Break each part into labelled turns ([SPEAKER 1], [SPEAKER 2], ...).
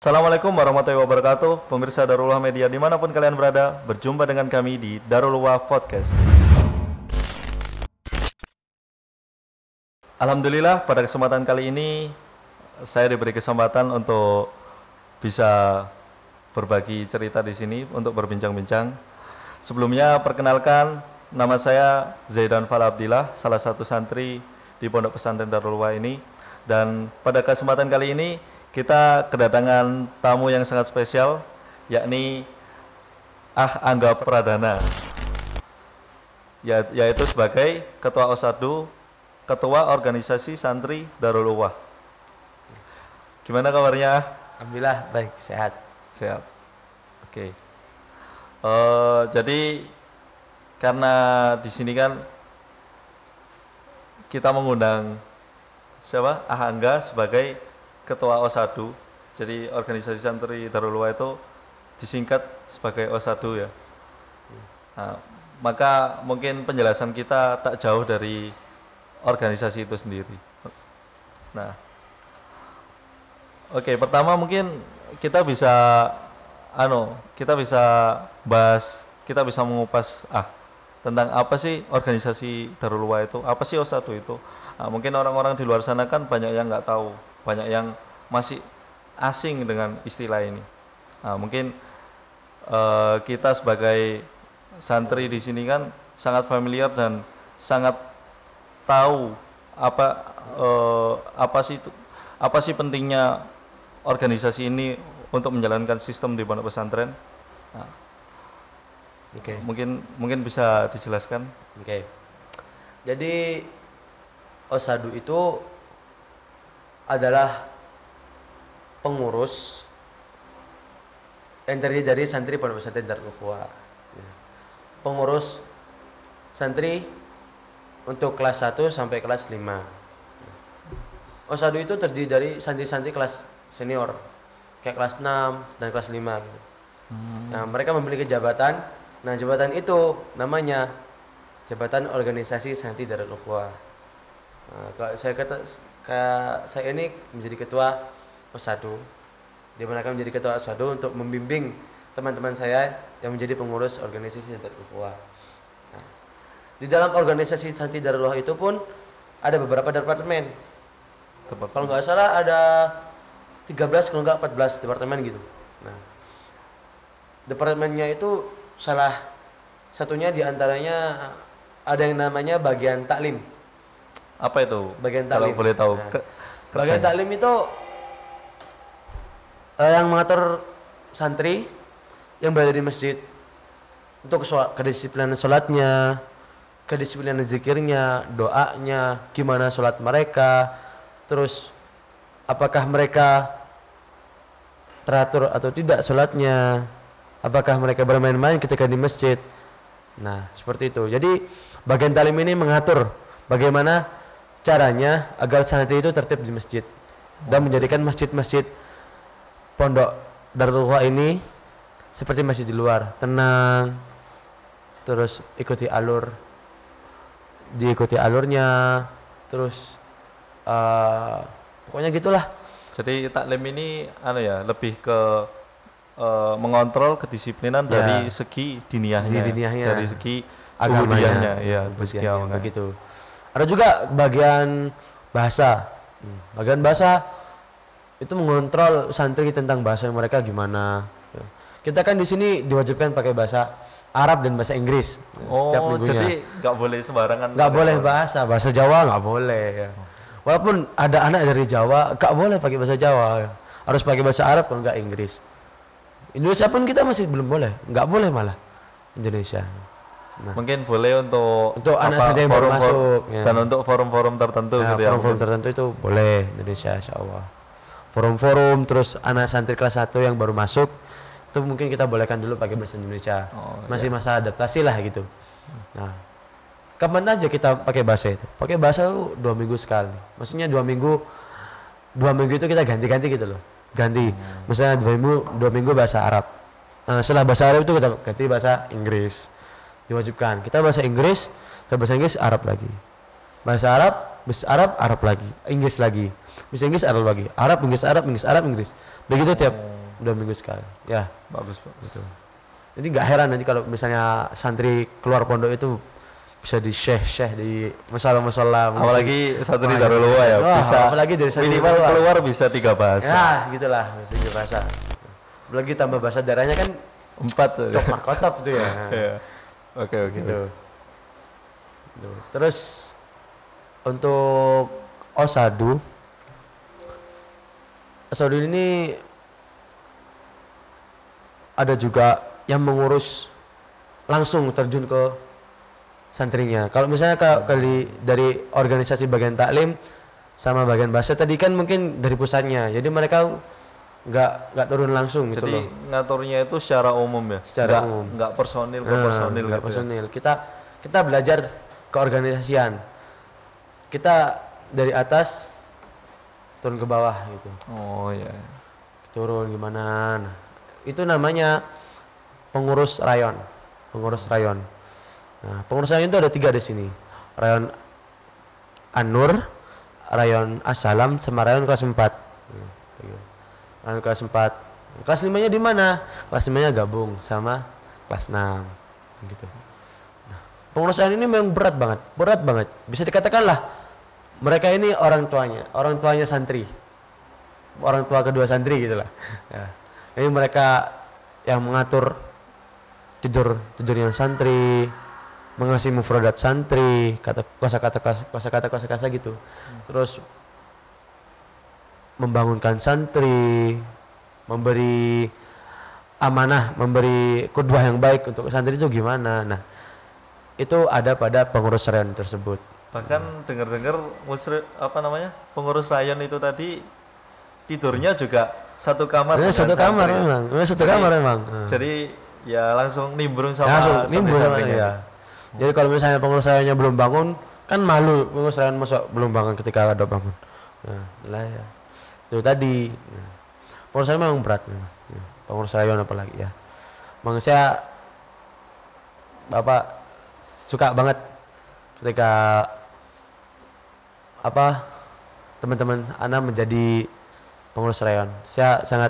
[SPEAKER 1] Assalamualaikum warahmatullahi wabarakatuh. Pemirsa Darulullah Media dimanapun kalian berada, berjumpa dengan kami di Darulullah Podcast. Alhamdulillah pada kesempatan kali ini saya diberi kesempatan untuk bisa berbagi cerita di sini untuk berbincang-bincang. Sebelumnya perkenalkan, nama saya Zaidan Fal Abdillah, salah satu santri di Pondok Pesantren Darulullah ini. Dan pada kesempatan kali ini kita kedatangan tamu yang sangat spesial, yakni Angga Pradana, yaitu sebagai Ketua OSADU, Ketua Organisasi Santri Darulullah. Gimana kabarnya?
[SPEAKER 2] Alhamdulillah baik, sehat.
[SPEAKER 1] Sehat. Oke. Jadi karena di sini kan kita mengundang siapa? Angga sebagai Ketua OSADU. Jadi organisasi santri Darulullah itu disingkat sebagai OSADU ya. Nah, maka mungkin penjelasan kita tak jauh dari organisasi itu sendiri. Nah, oke, pertama mungkin kita bisa bahas, kita bisa mengupas tentang apa sih organisasi Darulullah itu, apa sih OSADU itu. Nah, mungkin orang-orang di luar sana kan banyak yang nggak tahu, banyak yang masih asing dengan istilah ini. Nah, mungkin kita sebagai santri di sini kan sangat familiar dan sangat tahu apa sih pentingnya organisasi ini untuk menjalankan sistem di pondok pesantren. Nah, mungkin bisa dijelaskan.
[SPEAKER 2] Jadi OSADU itu adalah pengurus yang terdiri dari santri pondok pesantren Darulullah. Pengurus santri untuk kelas 1 sampai kelas 5. OSADU itu terdiri dari santri-santri kelas senior, kayak kelas 6 dan kelas 5. Nah, mereka memiliki jabatan. Nah, jabatan itu namanya Jabatan Organisasi Santri Darulullah. Nah, saya ini menjadi ketua OSADU, di mana kami menjadi ketua OSADU untuk membimbing teman-teman saya yang menjadi pengurus organisasi Santri Darulullah. Nah, di dalam organisasi Santri Darulullah itu pun ada beberapa departemen. Kalau nggak salah ada 13, kalau nggak 14 departemen gitu. Nah, departemennya itu salah satunya diantaranya ada yang namanya bagian taklim.
[SPEAKER 1] Apa itu?
[SPEAKER 2] Bagian taklim.
[SPEAKER 1] Kalau boleh tahu.
[SPEAKER 2] Nah, bagian taklim itu yang mengatur santri yang berada di masjid untuk kedisiplinan sholatnya, kedisiplinan zikirnya, doanya, gimana sholat mereka, terus apakah mereka teratur atau tidak sholatnya, apakah mereka bermain-main ketika di masjid. Nah, seperti itu. Jadi bagian taklim ini mengatur bagaimana caranya agar santri itu tertib di masjid dan menjadikan masjid-masjid Pondok Darulullah ini seperti masjid di luar, tenang, terus diikuti alurnya, terus pokoknya gitulah.
[SPEAKER 1] Jadi taklim ini lebih ke mengontrol kedisiplinan dari segi diniyahnya, dari segi agamanya,
[SPEAKER 2] begitu. Ada juga bagian bahasa. Bagian bahasa itu mengontrol santri tentang bahasa mereka gimana. Kita kan di sini diwajibkan pakai bahasa Arab dan bahasa Inggris setiap minggunya.
[SPEAKER 1] Jadi nggak boleh sembarangan.
[SPEAKER 2] Nggak boleh bahasa Jawa nggak boleh. Ya. Walaupun ada anak dari Jawa, nggak boleh pakai bahasa Jawa. Harus pakai bahasa Arab kalau nggak Inggris. Indonesia pun kita masih belum boleh, nggak boleh malah Indonesia. Nah,
[SPEAKER 1] mungkin boleh untuk
[SPEAKER 2] anak santri yang baru masuk
[SPEAKER 1] dan untuk forum-forum tertentu gitu ya.
[SPEAKER 2] Forum-forum tertentu itu boleh Indonesia, insya Allah. Forum-forum terus anak santri kelas 1 yang baru masuk itu mungkin kita bolehkan dulu pakai bahasa Indonesia. Masih masa adaptasi lah gitu. Nah, kapan aja kita pakai bahasa itu? Pakai bahasa itu 2 minggu sekali. Maksudnya 2 minggu itu kita ganti-ganti gitu loh. Ganti. Misalnya 2 minggu bahasa Arab. Setelah bahasa Arab itu kita ganti bahasa Inggris. Diwajibkan. Kita bahasa Inggris, Arab lagi. Bahasa Arab lagi. Inggris lagi. Bahasa Inggris, Arab lagi. Arab, Inggris, Arab, Inggris, Arab, Inggris. Begitu tiap 2 minggu sekali. Ya,
[SPEAKER 1] Bagus, bagus.
[SPEAKER 2] gitu. Jadi nggak heran nanti kalau misalnya santri keluar pondok itu bisa di syekh di musola-musola.
[SPEAKER 1] Apalagi santri Darul Uwa ya,
[SPEAKER 2] Wah,
[SPEAKER 1] bisa
[SPEAKER 2] apalagi dari santri
[SPEAKER 1] minimal
[SPEAKER 2] Darul Uwa.
[SPEAKER 1] keluar bisa 3 bahasa.
[SPEAKER 2] Ya, gitulah, bisa 3 bahasa. Apalagi tambah bahasa daerahnya kan
[SPEAKER 1] 4 saja.
[SPEAKER 2] cok markotop tuh ya.
[SPEAKER 1] Iya. Oke, oke.
[SPEAKER 2] Gitu. Gitu. Terus untuk Osadu ini ada juga yang mengurus langsung terjun ke santrinya. Kalau misalnya dari organisasi bagian taklim sama bagian bahasa tadi kan mungkin dari pusatnya. Jadi mereka nggak turun langsung gitu
[SPEAKER 1] Jadi
[SPEAKER 2] loh.
[SPEAKER 1] ngaturnya itu secara umum ya.
[SPEAKER 2] Secara
[SPEAKER 1] Nggak-
[SPEAKER 2] umum.
[SPEAKER 1] Nggak personil ke personil
[SPEAKER 2] Nggak
[SPEAKER 1] gitu.
[SPEAKER 2] personil. Kita belajar keorganisasian. Kita dari atas turun ke bawah gitu.
[SPEAKER 1] Oh iya.
[SPEAKER 2] Turun gimana? Nah, itu namanya pengurus rayon. Pengurus rayon. Nah, pengurus rayon itu ada 3 di sini. Rayon An-Nur, rayon As-Salam, sama rayon kelas 4. Rayon kelas 4. Kelas 5-nya di mana? Kelas 5-nya gabung sama kelas 6 gitu. Nah, pengurus rayon ini memang berat banget. Bisa dikatakan lah mereka ini orang tuanya santri. Orang tua kedua santri gitu lah. Ya. Jadi mereka yang mengatur tidurnya santri, mengasih mufradat santri, kosakata gitu. Terus membangunkan santri, memberi amanah, memberi qudwah yang baik untuk santri itu gimana. Nah, itu ada pada pengurus rayon tersebut.
[SPEAKER 1] Bahkan dengar-dengar pengurus rayon itu tadi tidurnya juga satu kamar. dengan
[SPEAKER 2] Satu kamar
[SPEAKER 1] santri ya.
[SPEAKER 2] memang. Satu kamar memang.
[SPEAKER 1] Jadi ya langsung nimbrung sama
[SPEAKER 2] Langsung nimbrung sama
[SPEAKER 1] santri-santrinya.
[SPEAKER 2] ya. Jadi kalau misalnya pengurus rayonnya belum bangun, kan malu pengurus rayon masuk belum bangun ketika ada bangun. Nah, lah ya. Itu tadi. Nah, pengurus rayon memang berat memang. Ya, pengurus rayon apalagi ya. Memang saya Bapak suka banget ketika teman-teman Ana menjadi pengurus rayon. Saya sangat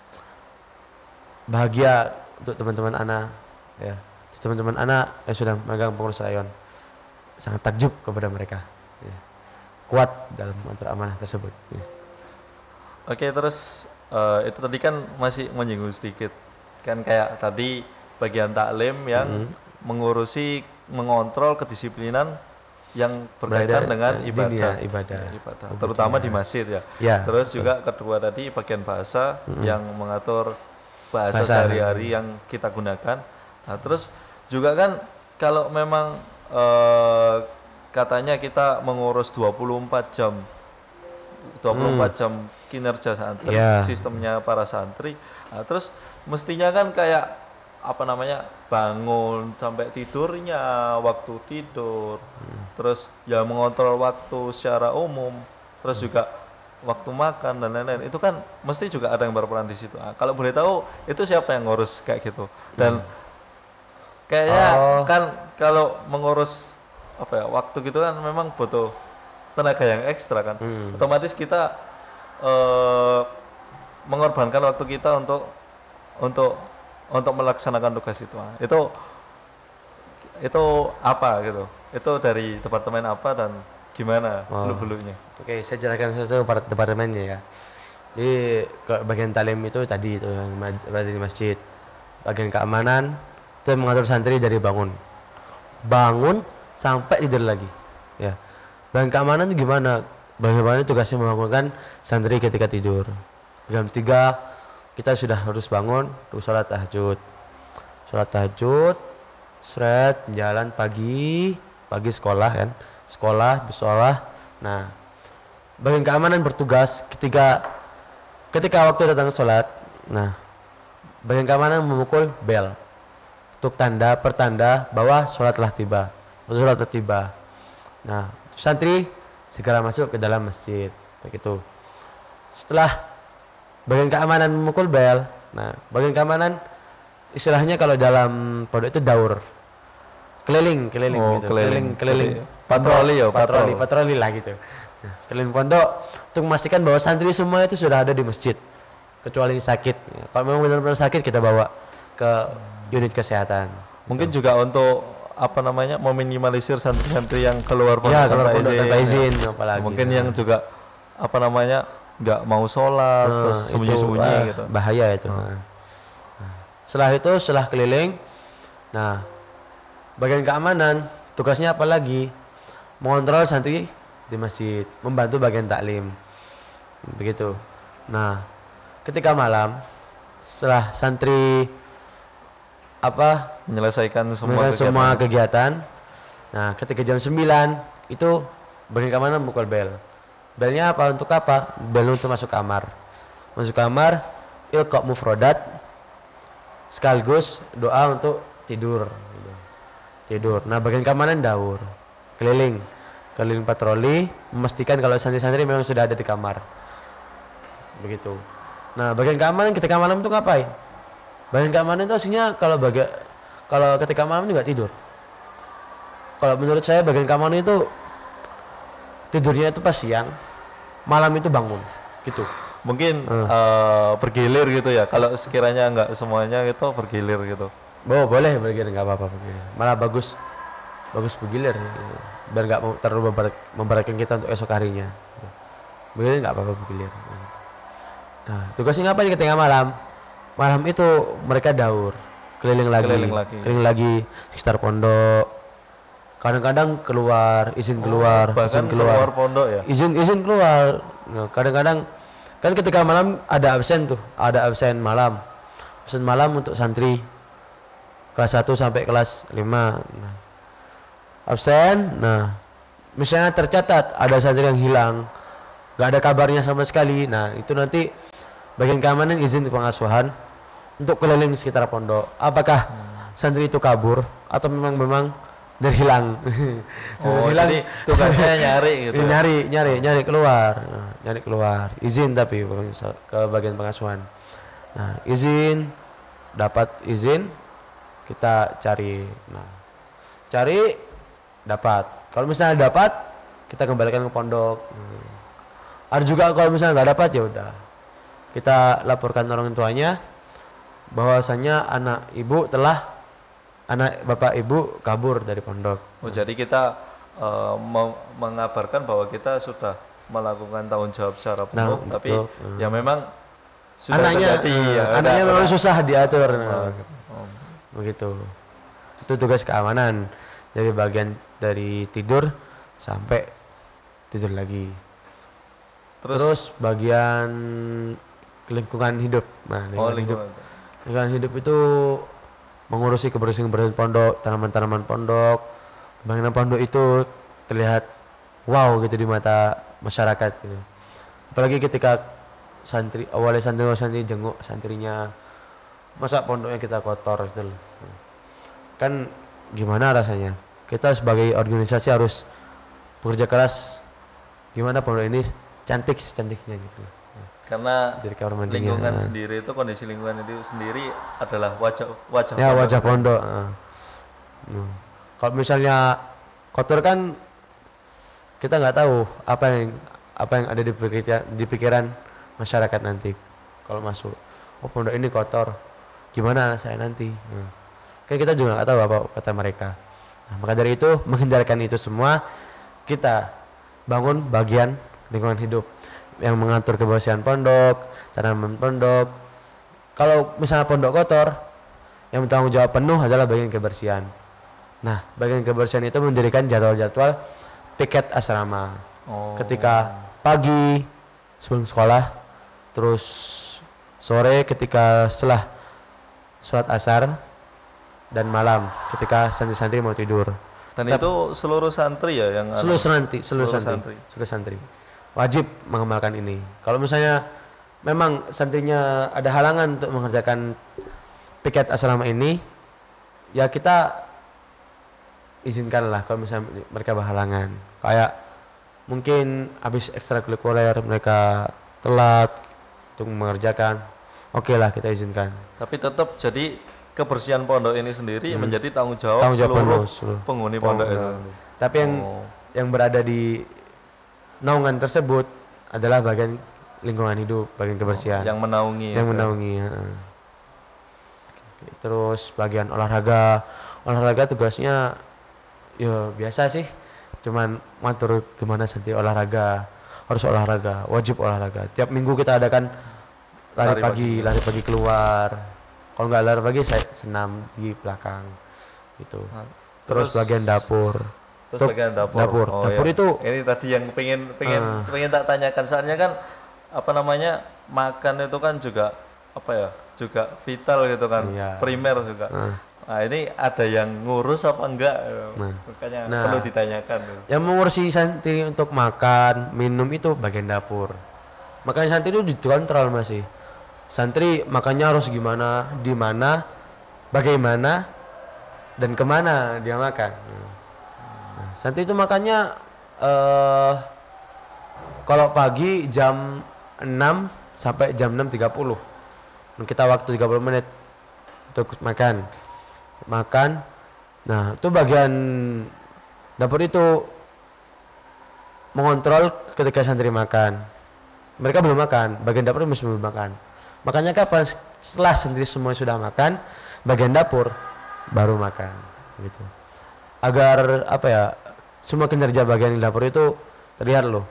[SPEAKER 2] bahagia untuk teman-teman Ana ya. Teman-teman Ana yang sudah memegang pengurus rayon. Sangat takjub kepada mereka. Ya. Kuat dalam mengatur amanah tersebut. Ya.
[SPEAKER 1] Oke, terus itu tadi kan masih menyinggung sedikit. Kan kayak tadi bagian taklim yang mengontrol kedisiplinan yang berkaitan dengan ibadah.
[SPEAKER 2] Ibadah.
[SPEAKER 1] Terutama di masjid ya.
[SPEAKER 2] Ya,
[SPEAKER 1] Terus juga kedua tadi bagian bahasa yang mengatur bahasa sehari-hari yang kita gunakan. Nah, terus juga kan kalau memang katanya kita mengurus 24 jam kinerja santri, sistemnya para santri. Nah, terus mestinya kan kayak bangun sampai tidurnya, waktu tidur, terus ya mengontrol waktu secara umum, terus juga waktu makan dan lain-lain. Itu kan mesti juga ada yang berperan di situ. Nah, kalau boleh tahu itu siapa yang ngurus kayak gitu? Dan kayaknya kan kalau mengurus waktu gitu kan memang butuh tenaga yang ekstra kan. Otomatis kita mengorbankan waktu kita untuk melaksanakan tugas itu. Nah, itu apa gitu? Itu dari departemen apa dan gimana seluk-beluknya?
[SPEAKER 2] Oke, saya jelaskan sesuatu departemennya ya. Jadi ke bagian talim itu tadi itu yang berada di masjid. Bagian keamanan itu yang mengatur santri dari bangun sampai tidur lagi. Ya. Bagian keamanan itu gimana? Bagian keamanan tugasnya membangunkan santri ketika tidur. Jam 3 kita sudah harus bangun untuk sholat tahajud, jalan pagi sekolah kan, bersekolah. Nah, bagian keamanan bertugas ketika waktu datang sholat. Nah, bagian keamanan memukul bel untuk pertanda bahwa sholat telah tiba. Nah, santri segera masuk ke dalam masjid, begitu. Setelah bagian keamanan memukul bel. Nah, bagian keamanan istilahnya kalau dalam pondok itu daur. Keliling gitu. Keliling. Patroli lah gitu. Nah, keliling pondok untuk memastikan bahwa santri semua itu sudah ada di masjid. kecuali sakit. Kalau memang benar-benar sakit kita bawa ke unit kesehatan.
[SPEAKER 1] Mungkin juga untuk apa namanya meminimalisir santri-santri yang keluar pondok
[SPEAKER 2] Ya keluar
[SPEAKER 1] tanpa
[SPEAKER 2] pondok tanpa izin apalagi.
[SPEAKER 1] Mungkin yang juga apa namanya nggak mau sholat terus sembunyi-sembunyi
[SPEAKER 2] itu,
[SPEAKER 1] gitu.
[SPEAKER 2] bahaya itu. Setelah itu setelah keliling, nah bagian keamanan tugasnya apa lagi? Mengontrol santri di masjid, membantu bagian taklim, begitu. Nah ketika malam setelah santri
[SPEAKER 1] menyelesaikan semua
[SPEAKER 2] semua kegiatan. Nah, ketika jam 9 itu bagian keamanan pukul bel. Belnya apa? Untuk apa? Bel untuk masuk kamar. Masuk kamar, ilqa mufrodat sekaligus doa untuk tidur. Tidur. Nah, bagian keamanan daur, keliling patroli, memastikan kalau santri-santri memang sudah ada di kamar. Begitu. Nah, bagian keamanan ketika malam itu ngapain? Bagian keamanan itu aslinya kalau ketika malam juga tidur. Kalau menurut saya bagian keamanan itu tidurnya itu pas siang, malam itu bangun, gitu.
[SPEAKER 1] Mungkin bergilir gitu ya. Kalau sekiranya nggak semuanya itu bergilir gitu.
[SPEAKER 2] Boleh bergilir, nggak apa-apa bergilir. Malah bagus bergilir, biar nggak terlalu memberatkan kita untuk esok harinya. Gitu. Bergilir nggak apa-apa bergilir. Nah, tugasnya ngapain ketika malam? Malam itu mereka daur, keliling lagi sekitar pondok. Kadang-kadang keluar, izin keluar,
[SPEAKER 1] pondok ya.
[SPEAKER 2] Izin keluar. Nah, kadang-kadang kan ketika malam ada absen malam. Absen malam untuk santri kelas 1 sampai kelas 5. Nah, absen. Nah, misalnya tercatat ada santri yang hilang, gak ada kabarnya sama sekali. Nah, itu nanti bagian keamanan izin pengasuhan untuk keliling sekitar pondok. Apakah santri itu kabur atau memang dari hilang?
[SPEAKER 1] Hilang. Jadi tugasnya nyari gitu.
[SPEAKER 2] nyari keluar. Izin tapi ke bagian pengasuhan. Nah, dapat izin kita cari. Nah, cari dapat. Kalau misalnya dapat kita kembalikan ke pondok. Ada juga kalau misalnya nggak dapat ya udah. Kita laporkan orang tuanya bahwasanya anak bapak ibu kabur dari pondok.
[SPEAKER 1] Jadi kita mengabarkan bahwa kita sudah melakukan tanggung jawab secara penuh, tapi ya memang sudah
[SPEAKER 2] anaknya memang susah diatur. Begitu. Itu tugas keamanan dari tidur sampai tidur lagi. Terus bagian lingkungan hidup. Nah, lingkungan hidup itu mengurusi kebersihan pondok, tanaman-tanaman pondok. Bangunan pondok itu terlihat wow gitu di mata masyarakat gitu. Apalagi ketika santri jenguk santrinya, masa pondoknya kita kotor gitu loh. Kan gimana rasanya? Kita sebagai organisasi harus bekerja keras gimana pondok ini cantiknya gitu loh.
[SPEAKER 1] Karena lingkungan sendiri itu, kondisi lingkungan itu sendiri adalah wajah
[SPEAKER 2] pondok. Kalau misalnya kotor kan kita nggak tahu apa yang ada di pikiran masyarakat nanti kalau masuk. Oh, pondok ini kotor, gimana saya nanti? Kan kita juga nggak tahu apa kata mereka. Nah, maka dari itu menghindarkan itu semua, kita bangun bagian lingkungan hidup yang mengatur kebersihan pondok, tanaman pondok. Kalau misalnya pondok kotor, yang bertanggung jawab penuh adalah bagian kebersihan. Nah, bagian kebersihan itu mendirikan jadwal-jadwal piket asrama. Ketika pagi sebelum sekolah, terus sore ketika setelah sholat asar, dan malam ketika santri-santri mau tidur.
[SPEAKER 1] Dan itu seluruh santri ya yang
[SPEAKER 2] seluruh santri wajib mengamalkan ini. Kalau misalnya memang santrinya ada halangan untuk mengerjakan piket asrama ini, ya kita izinkanlah. Kalau misalnya mereka berhalangan, kayak mungkin habis ekstrakurikuler mereka telat untuk mengerjakan, oke lah kita izinkan.
[SPEAKER 1] Tapi tetap jadi kebersihan pondok ini sendiri menjadi tanggung jawab seluruh penghuni pondok itu.
[SPEAKER 2] Tapi yang berada di naungan tersebut adalah bagian lingkungan hidup, bagian kebersihan.
[SPEAKER 1] Yang menaungi.
[SPEAKER 2] Yang
[SPEAKER 1] itu.
[SPEAKER 2] menaungi. Heeh. Terus bagian olahraga, tugasnya ya biasa sih, cuman ngatur gimana nanti olahraga, harus olahraga, wajib olahraga. Tiap minggu kita adakan lari pagi keluar. Kalau nggak lari pagi saya senam di belakang gitu.
[SPEAKER 1] Nah,
[SPEAKER 2] Terus bagian dapur.
[SPEAKER 1] Terus bagian dapur.
[SPEAKER 2] Dapur
[SPEAKER 1] ya.
[SPEAKER 2] itu
[SPEAKER 1] ini tadi yang pengen tak tanyakan, soalnya kan apa namanya, makan itu kan juga apa ya, juga vital gitu kan,
[SPEAKER 2] iya.
[SPEAKER 1] primer juga. Nah ini ada yang ngurus apa enggak? Makanya perlu ditanyakan.
[SPEAKER 2] Yang mengurusi santri untuk makan, minum itu bagian dapur. Makanya santri itu dikontrol masih. Santri makannya harus gimana, di mana, bagaimana, dan kemana dia makan. Santri itu makannya kalau pagi jam 6 sampai jam 6.30. Kita waktu 30 menit untuk makan. Nah, itu bagian dapur itu mengontrol ketika santri makan. Mereka belum makan, bagian dapur masih belum makan. Makanya kapan setelah santri semua sudah makan, bagian dapur baru makan gitu. Agar apa ya, semua kinerja bagian dapur itu terlihat loh.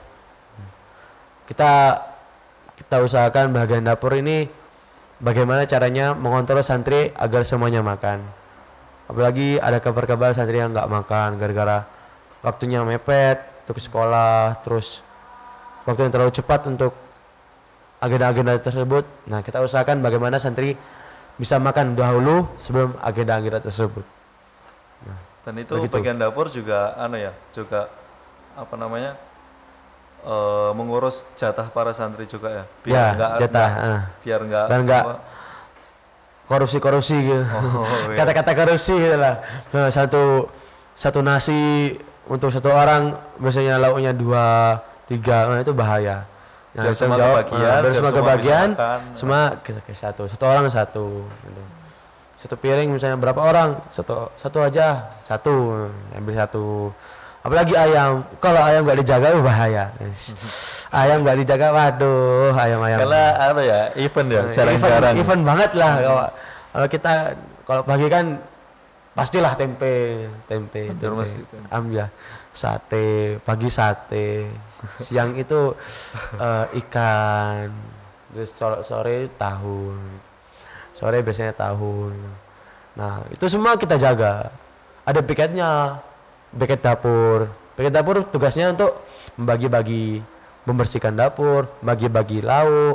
[SPEAKER 2] Kita usahakan bagian dapur ini bagaimana caranya mengontrol santri agar semuanya makan. Apalagi ada kabar-kabar santri yang nggak makan gara-gara waktunya mepet untuk sekolah, terus waktu yang terlalu cepat untuk agenda-agenda tersebut. Nah, kita usahakan bagaimana santri bisa makan dahulu sebelum agenda-agenda tersebut. Nah,
[SPEAKER 1] dan itu begitu. Bagian dapur juga juga apa namanya, mengurus jatah para santri juga ya, biar enggak korupsi gitu.
[SPEAKER 2] Kata-kata korupsi gitu lah. Nah, satu nasi untuk satu orang biasanya lauknya 2, 3, nah itu bahaya. Nah, semua kebagian, semua satu orang satu gitu. Satu piring misalnya berapa orang, satu aja, ambil satu. Apalagi ayam, kalau ayam nggak dijaga bahaya. Ayam nggak dijaga, waduh, ayam.
[SPEAKER 1] Karena event ya, jarang-jarang.
[SPEAKER 2] Event banget lah. Kalau kita pagi kan pastilah tempe. Ambil sate, pagi sate, siang itu ikan, terus sore tahu. Sore biasanya tahu. Nah, itu semua kita jaga. Ada piketnya. Piket dapur tugasnya untuk membagi-bagi, membersihkan dapur, bagi-bagi lauk,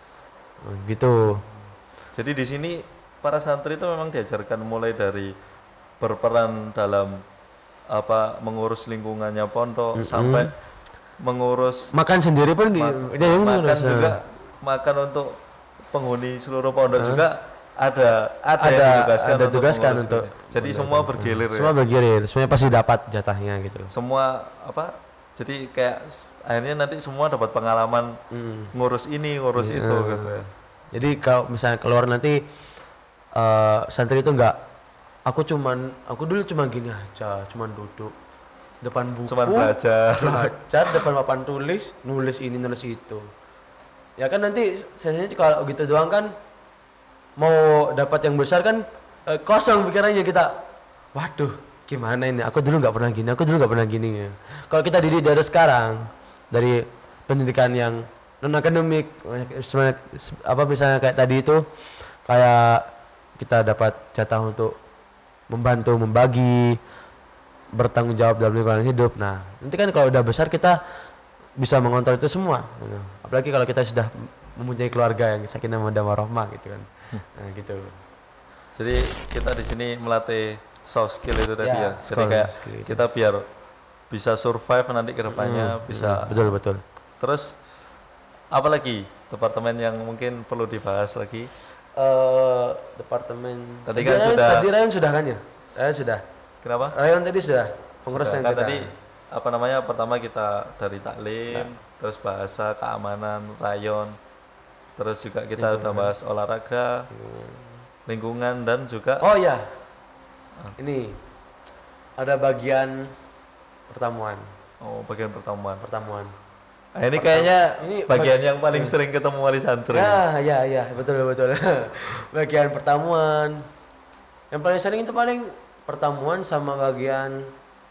[SPEAKER 2] gitu.
[SPEAKER 1] Jadi di sini para santri itu memang diajarkan mulai dari berperan dalam mengurus lingkungannya pondok sampai mengurus
[SPEAKER 2] makan sendiri pun
[SPEAKER 1] makan juga, makan untuk penghuni seluruh pondok juga. Ada ditugaskan untuk jadi semua bergilir.
[SPEAKER 2] Semua bergilir, semuanya pasti dapat jatahnya gitu.
[SPEAKER 1] Semua jadi kayak akhirnya nanti semua dapat pengalaman ngurus ini, ngurus itu gitu ya.
[SPEAKER 2] Jadi kalau misalnya keluar nanti santri itu aku dulu cuma gini aja, cuma duduk depan buku,
[SPEAKER 1] cuma belajar
[SPEAKER 2] depan papan tulis, nulis ini nulis itu. Ya kan nanti sesinya kalau gitu doang kan, mau dapat yang besar kan kosong pikirannya kita. Waduh, gimana ini? Aku dulu nggak pernah gini. Kalau kita didik dari sekarang, dari pendidikan yang non akademik, misalnya kayak tadi itu, kayak kita dapat jatah untuk membantu, membagi, bertanggung jawab dalam lingkungan hidup. Nah, nanti kan kalau udah besar kita bisa mengontrol itu semua. Apalagi kalau kita sudah mempunyai keluarga yang sakinah mawaddah warahmah gitu kan. Nah, gitu.
[SPEAKER 1] Jadi kita di sini melatih soft skill itu tadi ya. Jadi kayak kita biar bisa survive nanti ke depannya, bisa.
[SPEAKER 2] Betul.
[SPEAKER 1] Terus apa lagi departemen yang mungkin perlu dibahas lagi?
[SPEAKER 2] Departemen
[SPEAKER 1] tadi kan sudah.
[SPEAKER 2] Tadi Rayon sudah kan ya? Rayon sudah.
[SPEAKER 1] Kenapa?
[SPEAKER 2] Rayon tadi sudah. Pengurusan
[SPEAKER 1] kan tadi pertama kita dari taklim, terus bahasa, keamanan, rayon. Terus juga kita udah bahas olahraga, lingkungan, dan juga
[SPEAKER 2] ini ada bagian pertemuan.
[SPEAKER 1] Bagian pertemuan. Nah, ini kayaknya
[SPEAKER 2] ini
[SPEAKER 1] bagian yang paling sering ketemu wali santri.
[SPEAKER 2] ya, betul. Bagian pertemuan. Yang paling sering itu paling pertemuan sama bagian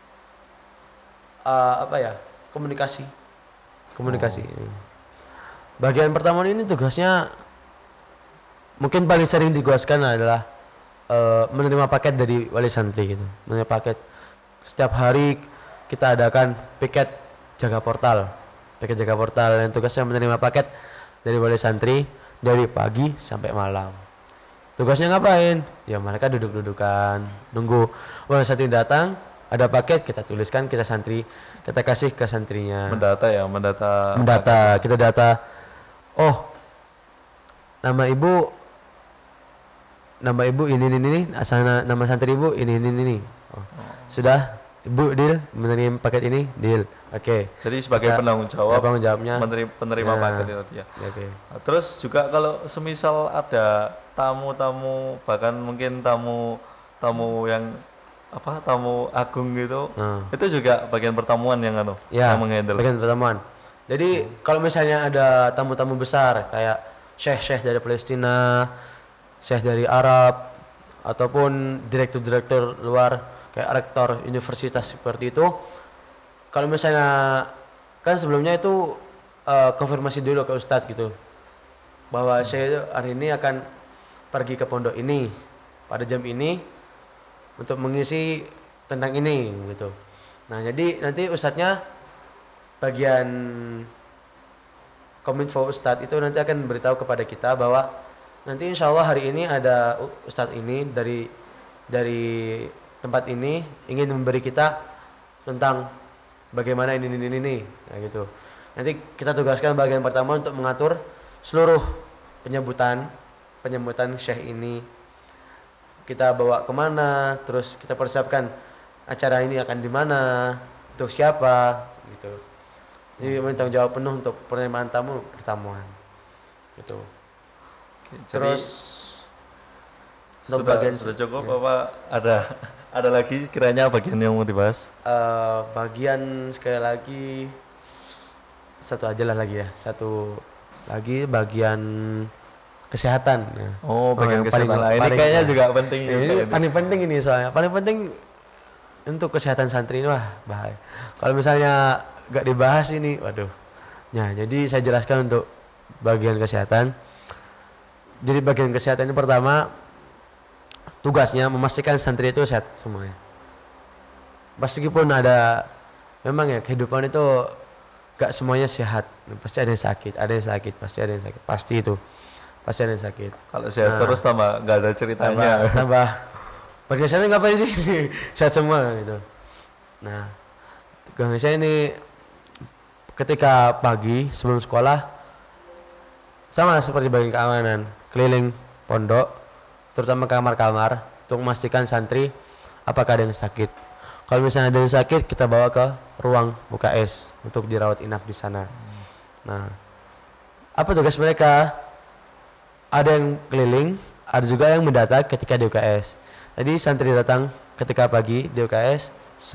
[SPEAKER 2] komunikasi. Bagian pertemuan ini tugasnya mungkin paling sering ditugaskan adalah menerima paket dari wali santri gitu. Menerima paket setiap hari kita adakan piket jaga portal yang tugasnya menerima paket dari wali santri dari pagi sampai malam. Tugasnya ngapain? Ya mereka duduk-dudukan nunggu wali santri datang, ada paket kita tuliskan, kita kasih ke santrinya. Mendata, kita data. Oh, nama ibu ini, asal nama santri ibu ini. Oh. Sudah, ibu deal menerima paket ini, deal. Oke.
[SPEAKER 1] Jadi sebagai penanggung jawabnya penerima paket itu ya.
[SPEAKER 2] Oke.
[SPEAKER 1] Nah, terus juga kalau semisal ada tamu-tamu, bahkan mungkin tamu yang tamu agung gitu, itu juga bagian pertemuan yang yang menghandle.
[SPEAKER 2] Bagian pertemuan. Jadi kalau misalnya ada tamu-tamu besar kayak syekh dari Palestina, syekh dari Arab, ataupun direktur luar kayak rektor universitas seperti itu, kalau misalnya kan sebelumnya itu konfirmasi dulu ke ustadz gitu bahwa saya hari ini akan pergi ke pondok ini pada jam ini untuk mengisi tentang ini gitu. Nah jadi nanti ustadznya bagian kominfo ustadz itu nanti akan beritahu kepada kita bahwa nanti insya Allah hari ini ada ustadz ini dari tempat ini ingin memberi kita tentang bagaimana ini nah gitu. Nanti kita tugaskan bagian pertama untuk mengatur seluruh penyambutan syekh ini, kita bawa kemana, terus kita persiapkan acara ini akan di mana, untuk siapa gitu. Jadi bertanggung jawab penuh untuk penerimaan tamu pertemuan gitu.
[SPEAKER 1] Oke,
[SPEAKER 2] terus
[SPEAKER 1] sudah cukup apa ada lagi kiranya bagian yang mau dibahas?
[SPEAKER 2] Bagian sekali lagi satu lagi bagian kesehatan.
[SPEAKER 1] Oh, bagian kesehatan. Ini kayaknya juga penting.
[SPEAKER 2] Ini paling penting ini soalnya. Paling penting untuk kesehatan santri ini bahaya. Kalau misalnya gak dibahas ini, waduh. Nah, jadi saya jelaskan untuk bagian kesehatan. Jadi bagian kesehatan ini pertama tugasnya memastikan santri itu sehat semuanya. Meskipun memang ya kehidupan itu gak semuanya sehat, pasti ada yang sakit, pasti ada yang sakit.
[SPEAKER 1] Kalau sehat terus tambah gak ada ceritanya.
[SPEAKER 2] Tambah bagian saya ngapain sih? Sehat semua gitu. Nah, tugas saya ini ketika pagi sebelum sekolah sama seperti bagian keamanan, keliling pondok, terutama kamar-kamar untuk memastikan santri apakah ada yang sakit. Kalau misalnya ada yang sakit, kita bawa ke ruang UKS untuk dirawat inap di sana. Nah, apa tugas mereka? Ada yang keliling, ada juga yang mendata ketika di UKS. Jadi santri datang ketika pagi di UKS,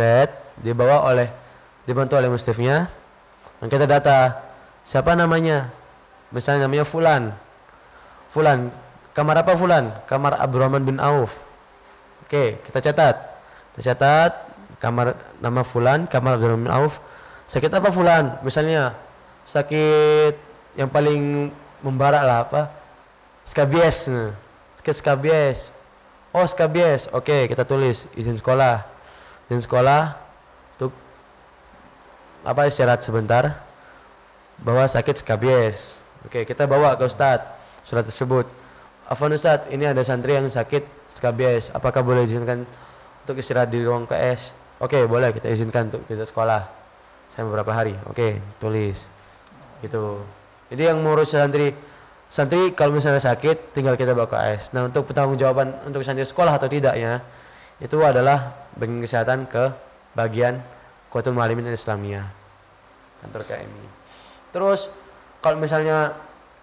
[SPEAKER 2] dibantu oleh mustifnya, dan kita data siapa namanya. Misalnya namanya Fulan, kamar apa Fulan? Kamar Abdurrahman bin Auf. Oke, kita catat kamar nama Fulan, kamar Abdurrahman bin Auf. Sakit apa Fulan? Misalnya sakit yang paling membara lah skabies. Sakit skabies. Oh, skabies. Oke, kita tulis izin sekolah untuk istirahat sebentar bahwa sakit skabies. Oke, kita bawa ke Ustadz surat tersebut. Afwan Ustadz, ini ada santri yang sakit skabies, apakah boleh izinkan untuk istirahat di ruang KS? Oke, boleh, kita izinkan untuk tidak sekolah saya beberapa hari. Oke, tulis gitu. Jadi yang mengurus santri kalau misalnya sakit tinggal kita bawa ke KS. Nah, untuk pertanggungjawaban untuk santri sekolah atau tidaknya itu adalah bagian kesehatan ke bagian Kuatul Muallimin Islamiyah, kantor KMI. Terus kalau misalnya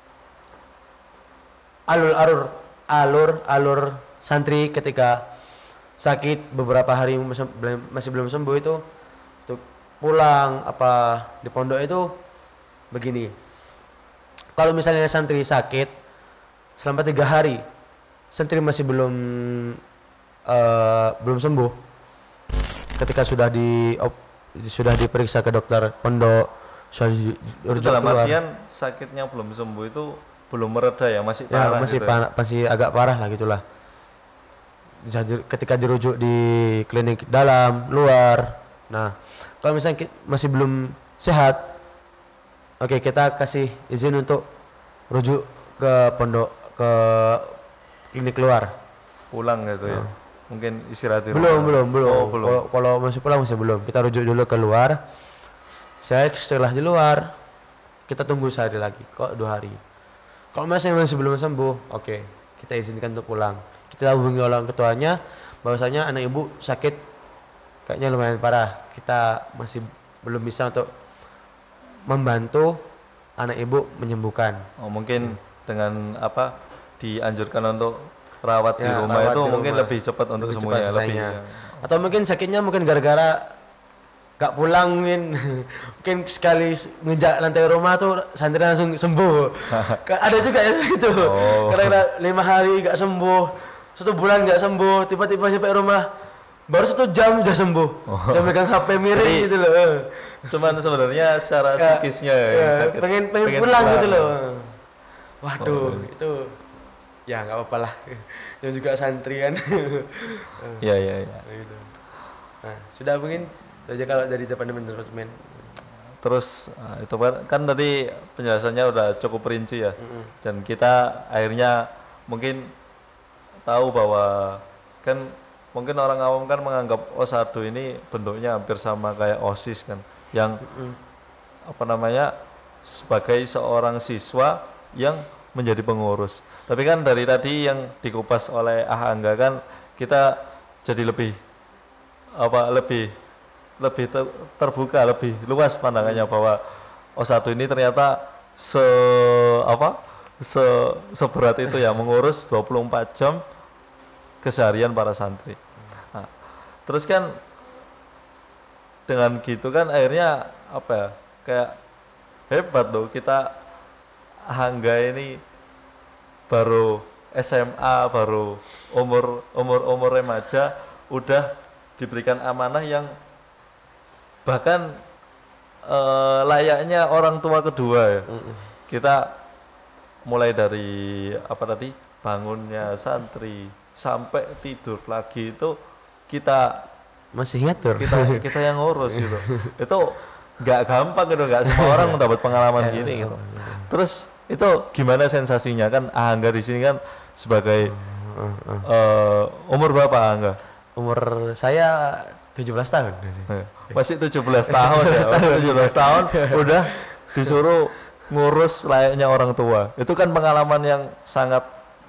[SPEAKER 2] alur santri ketika sakit beberapa hari masih belum sembuh itu untuk pulang di pondok itu begini. Kalau misalnya santri sakit selama 3 hari, santri masih belum sembuh. Ketika sudah diperiksa ke dokter pondok, sudah dirujuk
[SPEAKER 1] Dalam
[SPEAKER 2] keluar.
[SPEAKER 1] artian sakitnya belum sembuh itu belum mereda ya, masih parah
[SPEAKER 2] Masih
[SPEAKER 1] gitu ya?
[SPEAKER 2] masih agak parah lah gitulah. Ketika dirujuk di klinik dalam, luar. Nah, kalau misalnya masih belum sehat, oke, kita kasih izin untuk rujuk ke pondok, ke klinik luar.
[SPEAKER 1] Pulang gitu ya. Mungkin istirahat di
[SPEAKER 2] Belum.
[SPEAKER 1] rumah. Oh, belum.
[SPEAKER 2] Kalau masih pulang masih belum. Kita rujuk dulu ke luar. Setelah di luar, kita tunggu sehari lagi, kok 2 hari. Kalau masih belum sembuh, oke, kita izinkan untuk pulang. Kita hubungi orang ketuanya, bahwasanya anak ibu sakit kayaknya lumayan parah. Kita masih belum bisa untuk membantu anak ibu menyembuhkan.
[SPEAKER 1] Oh, mungkin dengan apa dianjurkan untuk rawat di
[SPEAKER 2] Ya,
[SPEAKER 1] rumah
[SPEAKER 2] rawat
[SPEAKER 1] itu
[SPEAKER 2] di
[SPEAKER 1] mungkin
[SPEAKER 2] rumah.
[SPEAKER 1] lebih cepat untuk
[SPEAKER 2] Lebih
[SPEAKER 1] semuanya,
[SPEAKER 2] cepat
[SPEAKER 1] lebih.
[SPEAKER 2] selesainya. Atau mungkin sakitnya mungkin gara-gara gak pulang mungkin. Mungkin sekali ngejak lantai rumah tuh santri langsung sembuh. Ada juga ya itu.
[SPEAKER 1] Oh.
[SPEAKER 2] Karena 5 hari gak sembuh, 1 bulan gak sembuh, tiba-tiba sampai rumah baru 1 jam udah sembuh. Udah megang HP miring gitu loh.
[SPEAKER 1] Cuman sebenarnya secara psikisnya ya, yang sakit.
[SPEAKER 2] pengen pulang gitu loh. Waduh, itu ya nggak apa-apa lah. Itu juga santri kan.
[SPEAKER 1] Iya.
[SPEAKER 2] Gitu. Nah, sudah mungkin saja kalau dari departemen.
[SPEAKER 1] Terus itu kan tadi penjelasannya udah cukup rinci ya. Dan kita akhirnya mungkin tahu bahwa kan mungkin orang awam kan menganggap OSADU ini bentuknya hampir sama kayak OSIS kan, yang apa namanya sebagai seorang siswa yang menjadi pengurus. Tapi kan dari tadi yang dikupas oleh Angga kan kita jadi lebih terbuka, lebih luas pandangannya bahwa OSADU ini ternyata seberat itu ya, mengurus 24 jam keseharian para santri. Nah, terus kan dengan gitu kan akhirnya apa ya, kayak hebat loh kita, Angga ini baru SMA, baru umur remaja udah diberikan amanah yang bahkan layaknya orang tua kedua ya. Kita mulai dari bangunnya santri sampai tidur lagi itu kita
[SPEAKER 2] Masih ngatur.
[SPEAKER 1] kita yang ngurus gitu. Itu nggak gampang gitu, nggak semua orang mendapat pengalaman gini gitu. Terus itu gimana sensasinya kan? Angga di sini kan sebagai umur berapa Angga?
[SPEAKER 2] Umur saya 17 tahun.
[SPEAKER 1] Masih 17 tahun ya. 17 tahun udah disuruh ngurus layaknya orang tua. Itu kan pengalaman yang sangat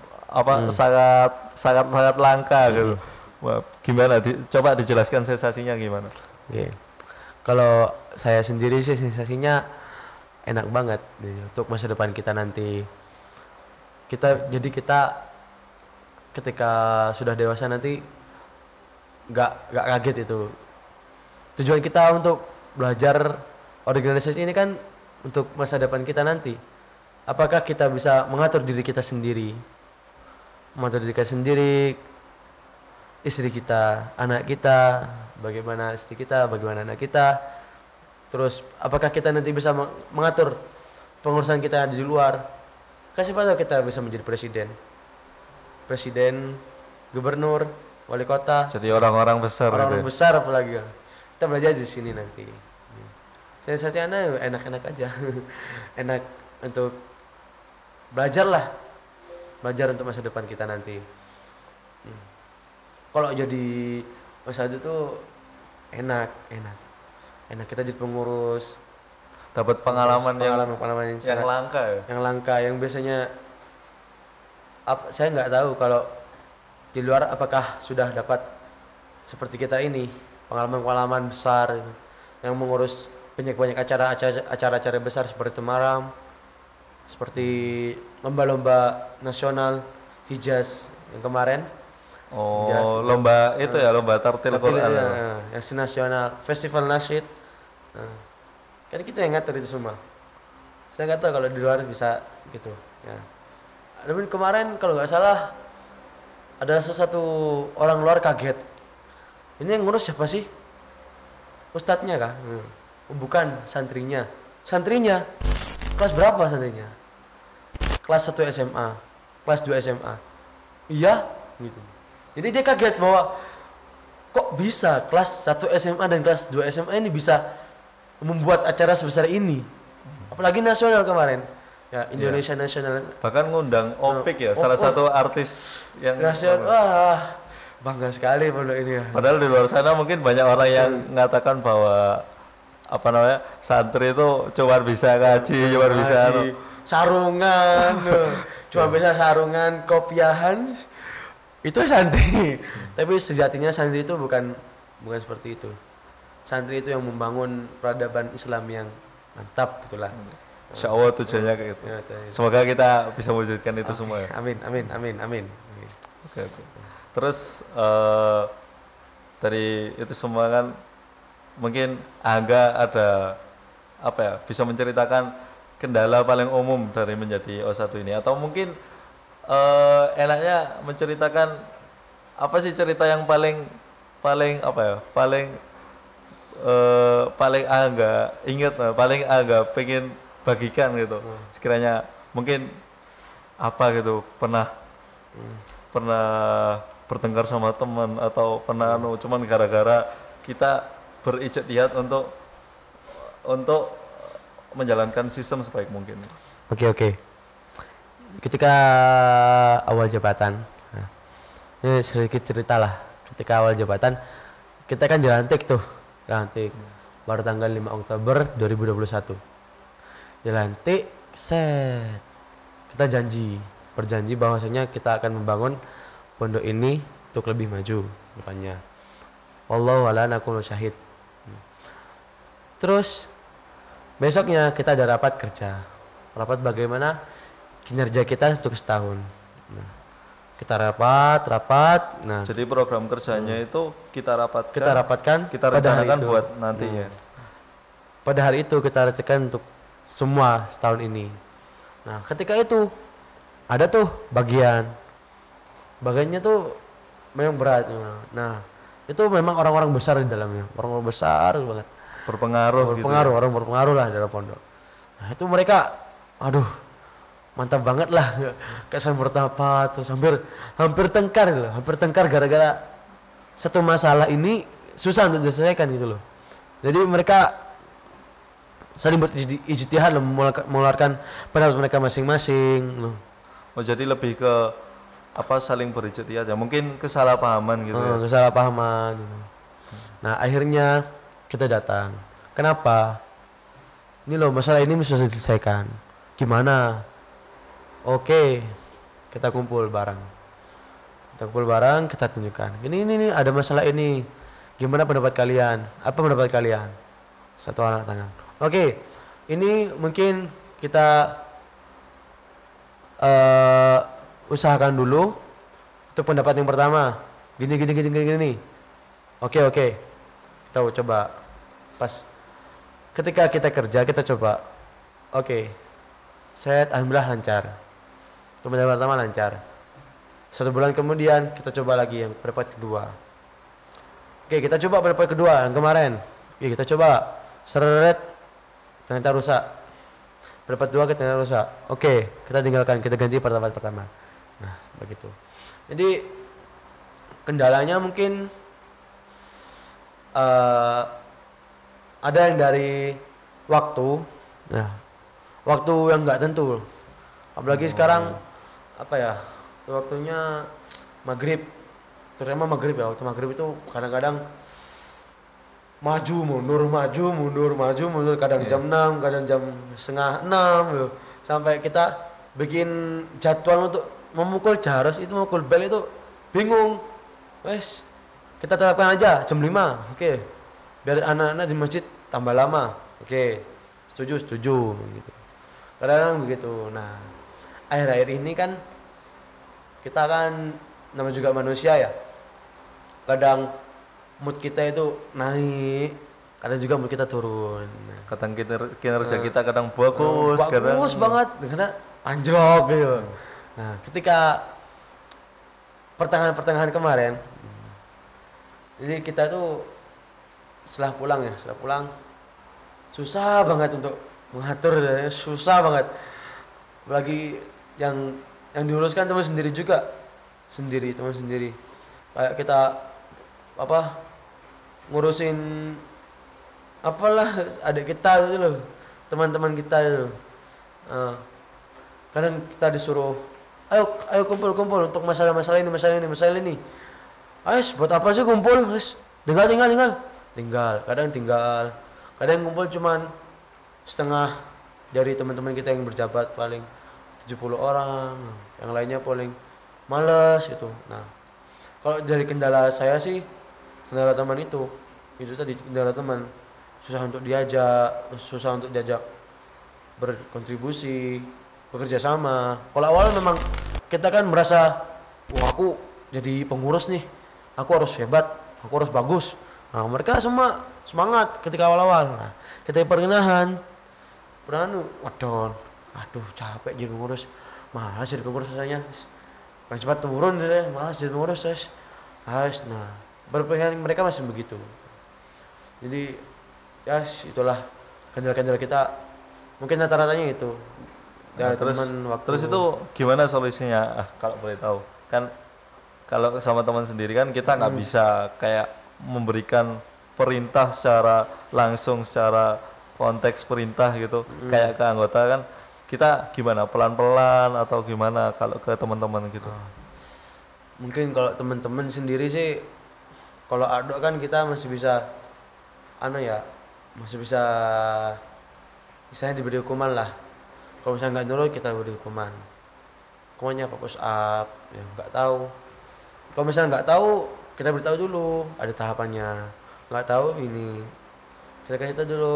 [SPEAKER 1] sangat langka gitu. Wah, gimana? Coba dijelaskan sensasinya gimana?
[SPEAKER 2] Oke. Kalau saya sendiri sih sensasinya enak banget untuk masa depan kita nanti. Kita ketika sudah dewasa nanti nggak kaget itu. Tujuan kita untuk belajar organisasi ini kan untuk masa depan kita nanti. Apakah kita bisa mengatur diri kita sendiri? Mengatur diri kita sendiri, istri kita, anak kita, bagaimana istri kita, bagaimana anak kita. Terus apakah kita nanti bisa mengatur pengurusan kita di luar? Kasih tahu kita bisa menjadi presiden, gubernur, wali kota.
[SPEAKER 1] Jadi orang-orang besar.
[SPEAKER 2] Orang
[SPEAKER 1] gitu.
[SPEAKER 2] besar apalagi. Kita belajar di sini nanti. Sensasinya enak-enak aja. Enak untuk belajar untuk masa depan kita nanti. Kalau jadi masa itu tuh enak kita jadi pengurus,
[SPEAKER 1] Dapat pengalaman yang
[SPEAKER 2] sangat
[SPEAKER 1] langka ya.
[SPEAKER 2] yang langka, yang biasanya saya nggak tahu kalau di luar apakah sudah dapat seperti kita ini pengalaman besar yang mengurus banyak acara-acara besar seperti Temaram, seperti lomba-lomba nasional Hijaz yang kemarin.
[SPEAKER 1] Oh,
[SPEAKER 2] Hijaz,
[SPEAKER 1] lomba itu ya, lomba tartil Quran.
[SPEAKER 2] yang nasional, festival nasyid. Kan kita yang ngatur itu semua. Saya nggak tahu kalau di luar bisa gitu ya. Tapi kemarin kalau nggak salah ada sesuatu orang luar kaget, ini yang ngurus siapa sih, ustadznya kah? Oh, bukan, santrinya kelas berapa santrinya, kelas 1 SMA, kelas 2 SMA, iya gitu. Jadi dia kaget bahwa kok bisa kelas 1 SMA dan kelas 2 SMA ini bisa membuat acara sebesar ini, apalagi nasional kemarin ya, Indonesia Nasional,
[SPEAKER 1] bahkan ngundang Opik ya, salah satu artis yang
[SPEAKER 2] nasional. Wah, bangga sekali pondok ini ya.
[SPEAKER 1] padahal di luar sana mungkin banyak orang yang mengatakan bahwa apa namanya, santri itu cuma bisa ngaji, cuma bisa
[SPEAKER 2] sarungan, cuma bisa sarungan, kopiahan, itu santri. Tapi sejatinya santri itu bukan seperti itu. Santri itu yang membangun peradaban Islam yang mantap, itulah.
[SPEAKER 1] Insya Allah tujuannya kayak gitu.
[SPEAKER 2] Ya,
[SPEAKER 1] Semoga kita bisa mewujudkan itu semua ya.
[SPEAKER 2] Amin.
[SPEAKER 1] Oke. Terus dari itu semua kan mungkin Angga ada apa ya, bisa menceritakan kendala paling umum dari menjadi O1 ini, atau mungkin enaknya menceritakan apa sih cerita yang paling apa ya, paling Angga ingat, paling Angga pengen bagikan gitu. Sekiranya mungkin apa gitu, pernah bertengkar sama teman atau pernah cuman gara-gara kita berijtihad untuk menjalankan sistem sebaik mungkin.
[SPEAKER 2] Oke. Ketika awal jabatan, nah, ini sedikit cerita lah. Ketika awal jabatan, kita kan dilantik baru tanggal 5 Oktober 2021. Dilantik, set. Kita berjanji bahwasanya kita akan membangun pondok ini untuk lebih maju depannya. Wallahu a'lam naqulu syahid. Terus besoknya kita ada rapat kerja. Rapat bagaimana kinerja kita untuk setahun. Nah, kita rapat. Nah,
[SPEAKER 1] jadi program kerjanya itu kita
[SPEAKER 2] rapatkan,
[SPEAKER 1] kita rencanakan buat nantinya.
[SPEAKER 2] Pada hari itu kita rencanakan untuk semua setahun ini. Nah, ketika itu ada tuh bagiannya tuh memang berat. Nah, itu memang orang-orang besar di dalamnya, orang-orang besar banget.
[SPEAKER 1] Berpengaruh gitu ya?
[SPEAKER 2] Orang berpengaruh lah dalam pondok. Nah, itu mereka, aduh, mantap banget lah, kesan bertapa, terus hampir tengkar gara-gara satu masalah ini susah untuk diselesaikan gitu loh. Jadi mereka saling berijtihad mengeluarkan pendapat mereka masing-masing loh.
[SPEAKER 1] Oh, jadi lebih ke apa, saling berijtihad ya, mungkin kesalahpahaman gitu ya.
[SPEAKER 2] Kesalahpahaman gitu. Nah, akhirnya kita datang. Kenapa? Ini loh, masalah ini bisa diselesaikan. Gimana? Oke, kita kumpul bareng. Kita tunjukkan. Ini ada masalah ini. Gimana pendapat kalian? Apa pendapat kalian? Satu angkat tangan. Oke, ini mungkin kita usahakan dulu untuk pendapat yang pertama. Gini. Oke. Kita coba. Pas ketika kita kerja, kita coba. Oke. Alhamdulillah lancar. Pendapat pertama lancar. 1 bulan kemudian kita coba lagi yang pendapat kedua. Oke, kita coba pendapat kedua yang kemarin. Oke, kita coba. Ternyata rusak. Pendapat dua ternyata rusak. Oke, kita tinggalkan, kita ganti pendapat pertama. Nah, begitu. Jadi kendalanya mungkin ada yang dari waktu, waktu yang nggak tentu. Apalagi sekarang apa ya? Waktunya maghrib, terutama maghrib ya. Waktu maghrib itu kadang-kadang maju mundur, kadang jam 6, kadang jam setengah 6 loh. Sampai kita bikin jadwal untuk memukul jaros itu, memukul bel itu bingung. Wes, kita tetapkan aja jam 5. Oke. Biar anak-anak di masjid tambah lama. Oke. Setuju gitu. Kadang-kadang begitu. Nah, akhir-akhir ini kan kita kan namanya juga manusia ya. Kadang mood kita itu naik, kadang juga mood kita turun.
[SPEAKER 1] Kadang kinerja kita kadang bagus, kadang
[SPEAKER 2] Bagus banget, kadang anjlok gitu. Nah, ketika pertengahan kemarin, jadi kita tuh setelah pulang susah banget untuk mengatur, susah banget. Apalagi yang diuruskan teman sendiri juga, teman sendiri. Kayak kita ngurusin apalah adik kita gitu loh, teman-teman kita gitu. Kadang kita disuruh, ayo kumpul untuk masalah ini. Ais, buat apa sih kumpul? Ais, tinggal. Kadang kumpul cuman setengah dari teman-teman kita yang berjabat, paling 70 orang, yang lainnya paling males gitu. Nah, kalau dari kendala saya sih, kendala teman itu tadi, kendala teman, susah untuk diajak berkontribusi, bekerja sama. Kalau awal memang kita kan merasa, wah aku jadi pengurus nih, aku harus hebat, aku harus bagus. Nah, mereka semua semangat ketika awal-awal. Nah, ketika perkenalan, aduh capek jadi pengurus, malas jadi pengurus rasanya. Paling cepat turun deh, malas jadi pengurus guys. Nah, berpengen mereka masih begitu. Jadi ya itulah kendala-kendala kita, mungkin rata-ratanya itu.
[SPEAKER 1] Nah, terus itu gimana solusinya? Kalau boleh tahu, kan kalau sama teman sendiri kan kita nggak bisa kayak memberikan perintah secara langsung, secara konteks perintah gitu, kayak ke anggota kan. Kita gimana, pelan-pelan atau gimana kalau ke teman-teman gitu?
[SPEAKER 2] Mungkin kalau teman-teman sendiri sih, kalau aduk kan kita masih bisa misalnya diberi hukuman lah. Kalau misalnya nggak nurut, kita beri hukumannya fokus up, ya nggak tahu. Kalau misalnya nggak tahu, kita beritahu dulu, ada tahapannya. Nggak tahu ini, kita kasih tahu dulu.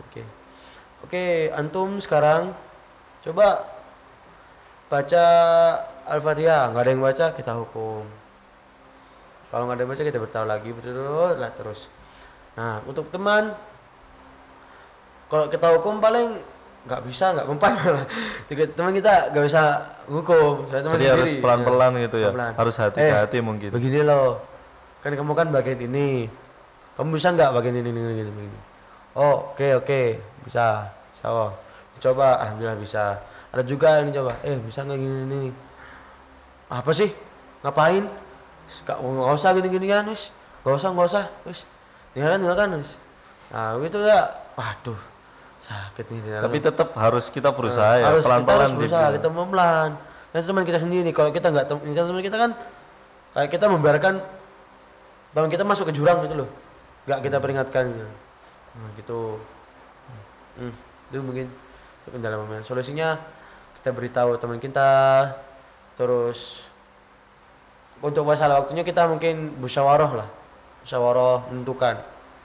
[SPEAKER 2] Oke, antum sekarang coba baca Al-Fatihah. Nggak ada yang baca, kita hukum. Kalau nggak ada yang baca, kita beritahu lagi, terus. Nah, untuk teman, kalau kita hukum paling nggak mempan malah. Teman kita nggak bisa hukum.
[SPEAKER 1] Jadi harus pelan-pelan gitu ya. Pelan. Harus hati-hati mungkin.
[SPEAKER 2] Begini loh, kan kamu kan bagian ini, kamu bisa nggak bagian ini. Oh, oke, bisa. Coba, alhamdulillah bisa. Ada juga yang coba, bisa nggak gini. Apa sih? Ngapain? Nggak usah gini-ginian, wis. Nggak usah, wis. Tinggalkan, wis. Nah, itu ya, waduh, sakit nih.
[SPEAKER 1] Tapi tetap harus kita berusaha ya, pelan-pelan.
[SPEAKER 2] Kita harus berusaha, kita pelan. Dan teman kita sendiri, kalau kita nggak, teman kita kan kayak kita membiarkan teman kita masuk ke jurang gitu loh, nggak kita peringatkan gitu. Nah, gitu. Itu mungkin untuk kendala momen. Solusinya kita beritahu teman kita, terus untuk masalah waktunya kita mungkin musyawarah menentukan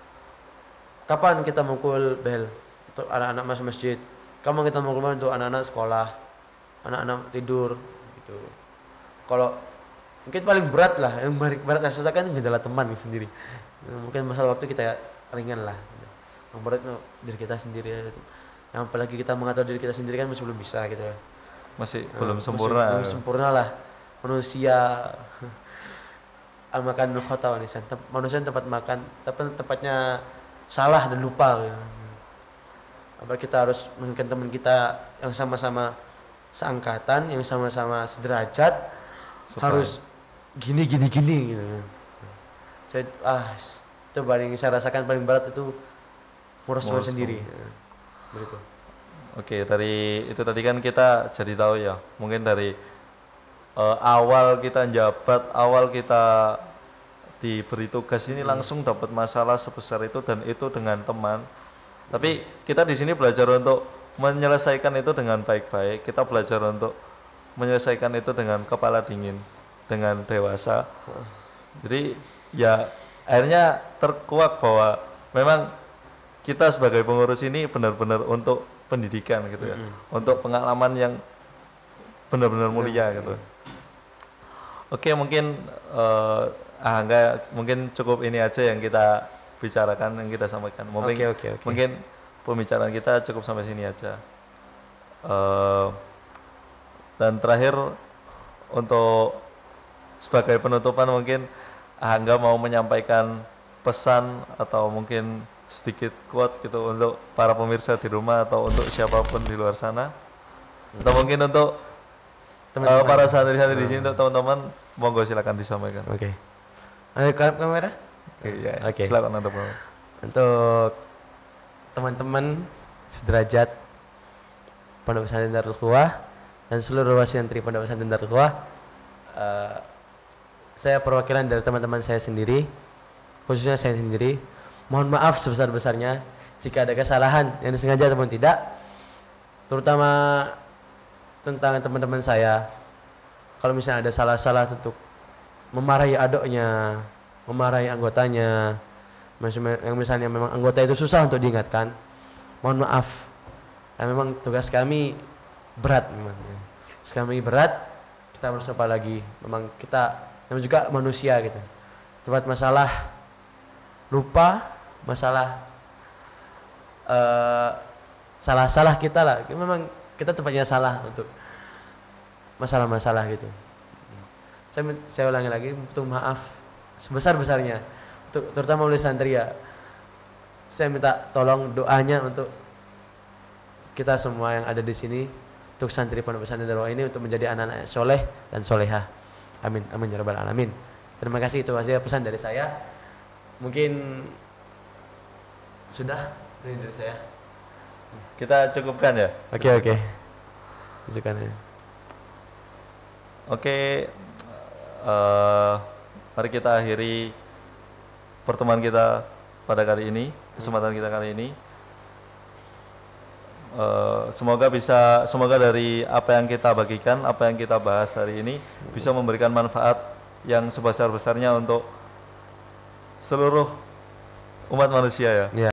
[SPEAKER 2] kapan kita mukul bel untuk anak-anak masuk masjid, kapan kita mukul bel untuk anak-anak sekolah, anak-anak tidur gitu. Kalau mungkin paling berat lah, yang berat rasakan adalah teman sendiri. Mungkin masalah waktu kita ringan lah. Yang berat diri kita sendiri. Yang apalagi kita mengatur diri kita sendiri kan masih belum bisa gitu ya.
[SPEAKER 1] Masih belum sempurna.
[SPEAKER 2] Belum sempurna lah. Manusia makan khata manusia tempat makan, tapi tempatnya salah dan lupa gitu. Apa kita harus mengingatkan teman kita yang sama-sama seangkatan, yang sama-sama sederajat, harus gini gitu. Itu paling saya rasakan paling berat itu ngurus teman sendiri. Begitu.
[SPEAKER 1] Oke, itu tadi kan kita jadi tahu ya, mungkin dari awal kita jabat, awal kita diberi tugas ini langsung dapat masalah sebesar itu, dan itu dengan teman. Tapi kita di sini belajar untuk menyelesaikan itu dengan baik-baik. Kita belajar untuk menyelesaikan itu dengan kepala dingin, dengan dewasa. Jadi ya akhirnya terkuak bahwa memang kita sebagai pengurus ini benar-benar untuk pendidikan gitu ya, untuk pengalaman yang benar-benar mulia gitu. Oke, mungkin enggak, mungkin cukup ini aja yang kita bicarakan, yang kita sampaikan. Mungkin,
[SPEAKER 2] Oke.
[SPEAKER 1] mungkin pembicaraan kita cukup sampai sini aja. Dan terakhir untuk sebagai penutupan mungkin Angga mau menyampaikan pesan atau mungkin sedikit quote gitu untuk para pemirsa di rumah atau untuk siapapun di luar sana, atau mungkin untuk para santri-santri di sini, untuk teman-teman, monggo silakan disampaikan.
[SPEAKER 2] Oke. Ayo ke kamera.
[SPEAKER 1] Iya,
[SPEAKER 2] Oke.
[SPEAKER 1] silakan Anda.
[SPEAKER 2] Untuk teman-teman sederajat Pondok Pesantren Darul Quwah dan seluruh santri Pondok Pesantren Darul Quwah, saya perwakilan dari teman-teman saya sendiri, khususnya saya sendiri, mohon maaf sebesar-besarnya jika ada kesalahan yang disengaja ataupun tidak, terutama tentang teman-teman saya. Kalau misalnya ada salah-salah untuk memarahi adoknya, memarahi anggotanya, yang misalnya memang anggota itu susah untuk diingatkan, mohon maaf. Memang tugas kami berat, kita harus apa lagi, memang kita namanya juga manusia gitu. Tempat masalah lupa, masalah salah-salah kita lah. Memang kita tempatnya salah untuk masalah-masalah gitu. Saya ulangi lagi, untuk maaf sebesar-besarnya untuk terutama oleh santri ya. Saya minta tolong doanya untuk kita semua yang ada di sini, untuk santri Pondok Pesantren Darul Quwah ini untuk menjadi anak-anak soleh dan solehah. Amin, amin ya rabbal alamin. Terima kasih, itu saja pesan dari saya. Mungkin sudah dari saya.
[SPEAKER 1] Kita cukupkan ya.
[SPEAKER 2] Oke. Cukupkan ya.
[SPEAKER 1] Oke, mari kita akhiri pertemuan kita pada kali ini, kesempatan kita kali ini. Semoga dari apa yang kita bagikan, apa yang kita bahas hari ini bisa memberikan manfaat yang sebesar-besarnya untuk seluruh umat manusia ya.